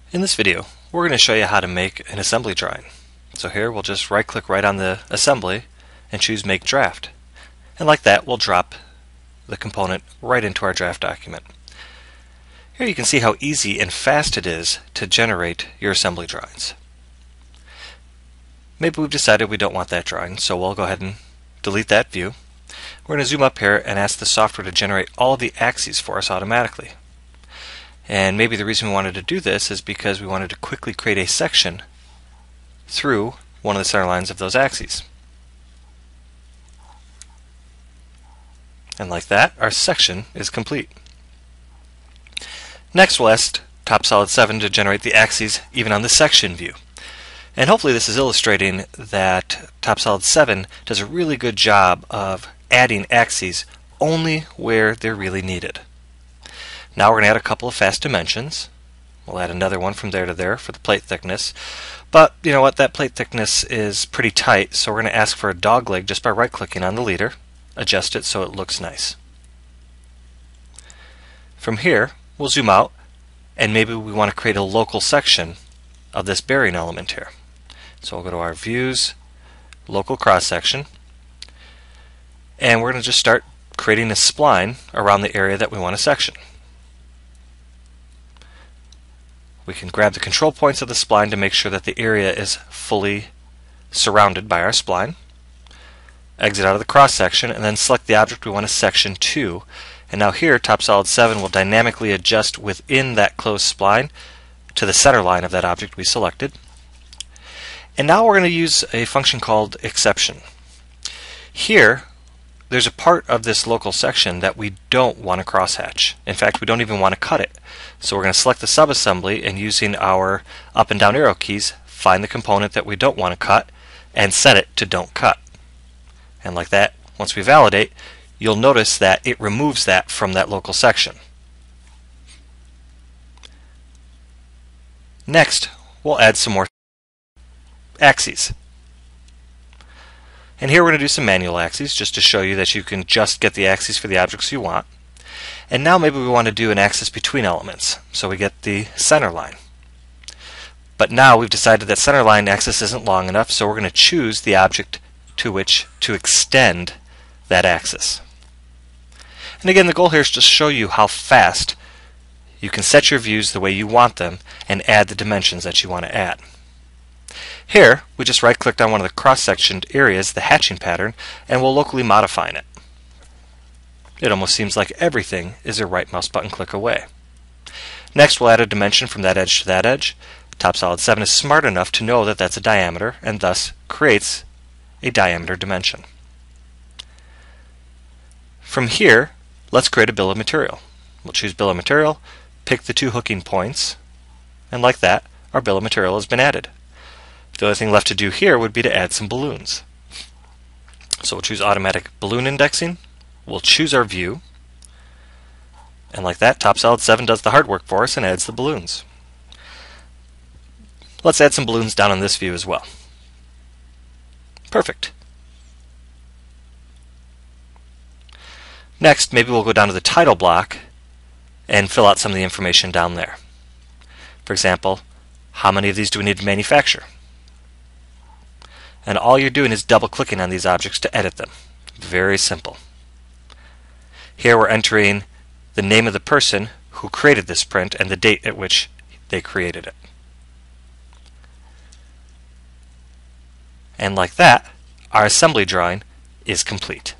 In this video, we're going to show you how to make an assembly drawing. So here we'll just right-click right on the assembly and choose Make Draft. And like that, we'll drop the component right into our draft document. Here you can see how easy and fast it is to generate your assembly drawings. Maybe we've decided we don't want that drawing, so we'll go ahead and delete that view. We're going to zoom up here and ask the software to generate all the axes for us automatically. And maybe the reason we wanted to do this is because we wanted to quickly create a section through one of the center lines of those axes. And like that, our section is complete. Next, we'll ask TopSolid'Design to generate the axes even on the section view. And hopefully this is illustrating that TopSolid'Design does a really good job of adding axes only where they're really needed. Now we're going to add a couple of fast dimensions. We'll add another one from there to there for the plate thickness. But you know what, that plate thickness is pretty tight, so we're going to ask for a dog leg just by right-clicking on the leader. Adjust it so it looks nice. From here, we'll zoom out, and maybe we want to create a local section of this bearing element here. So we'll go to our Views, Local Cross Section, and we're going to just start creating a spline around the area that we want to section. We can grab the control points of the spline to make sure that the area is fully surrounded by our spline. Exit out of the cross section and then select the object we want to section to. And now here TopSolid'Design will dynamically adjust within that closed spline to the center line of that object we selected. And now we're going to use a function called exception. Here there's a part of this local section that we don't want to crosshatch. In fact, we don't even want to cut it. So we're going to select the subassembly and using our up and down arrow keys, find the component that we don't want to cut and set it to don't cut. And like that, once we validate, you'll notice that it removes that from that local section. Next, we'll add some more axes. And here we're going to do some manual axes just to show you that you can just get the axes for the objects you want. And now maybe we want to do an axis between elements, so we get the center line. But now we've decided that center line axis isn't long enough, so we're going to choose the object to which to extend that axis. And again, the goal here is to show you how fast you can set your views the way you want them and add the dimensions that you want to add. Here, we just right-clicked on one of the cross-sectioned areas, the hatching pattern, and we'll locally modify it. It almost seems like everything is a right mouse button click away. Next, we'll add a dimension from that edge to that edge. TopSolid'Design is smart enough to know that that's a diameter and thus creates a diameter dimension. From here, let's create a bill of material. We'll choose bill of material, pick the two hooking points, and like that, our bill of material has been added. The only thing left to do here would be to add some balloons. So we'll choose automatic balloon indexing, we'll choose our view, and like that, TopSolid'Design does the hard work for us and adds the balloons. Let's add some balloons down on this view as well. Perfect. Next, maybe we'll go down to the title block and fill out some of the information down there. For example, how many of these do we need to manufacture? And all you're doing is double-clicking on these objects to edit them. Very simple. Here we're entering the name of the person who created this print and the date at which they created it. And like that, our assembly drawing is complete.